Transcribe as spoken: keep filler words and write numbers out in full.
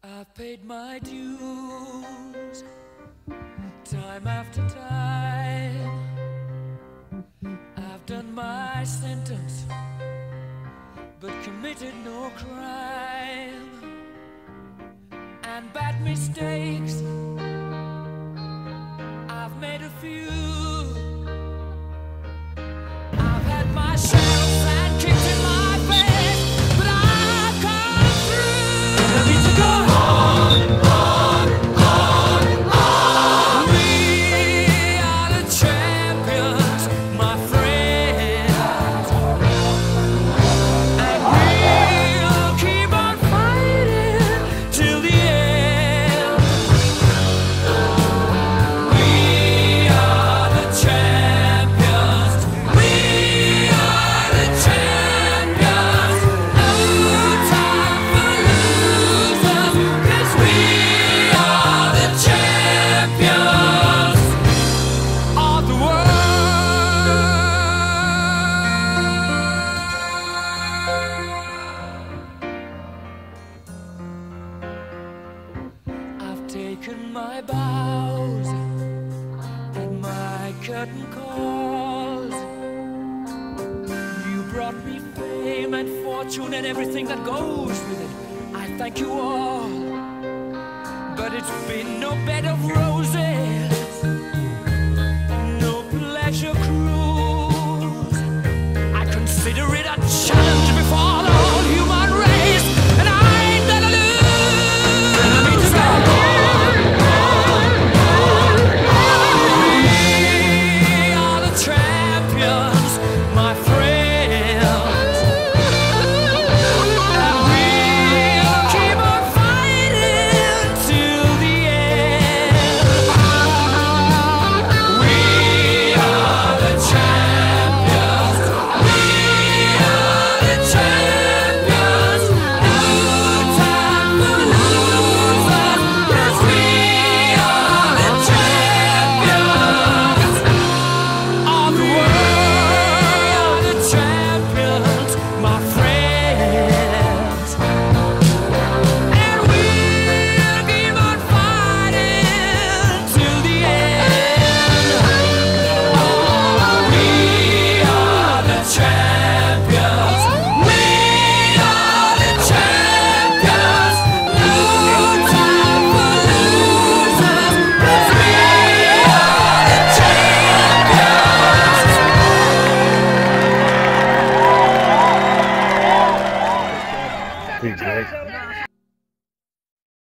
I've paid my dues time after time. I've done my sentence but committed no crime. And bad mistakes, I've made a few. I've had my share of sand kicked in my face, but I've come through. I need to go on, on, on, on. We are the champions, my friends, and we'll keep on fighting till the end. We are the champions. We are the champions. No time for losers, 'cause we are the champions of the world. I've taken my bows and my curtain calls. You brought me fame and fortune and everything that goes with it. I thank you all, but it's been no bed of roses, no pleasure cruise. I consider it a challenge before the whole human race, and I ain't gonna lose. I need to go on, on, on, on. We are the champions, my friends, and we'll keep on fighting till the end. We are the champions. We are the champions. No time for losers, 'cause we are the champions of the world. The champions, my friends, and we'll keep on fighting till the end. We are the champions. We are the champions. No time for losers, 'cause we are the champions. Pretty great.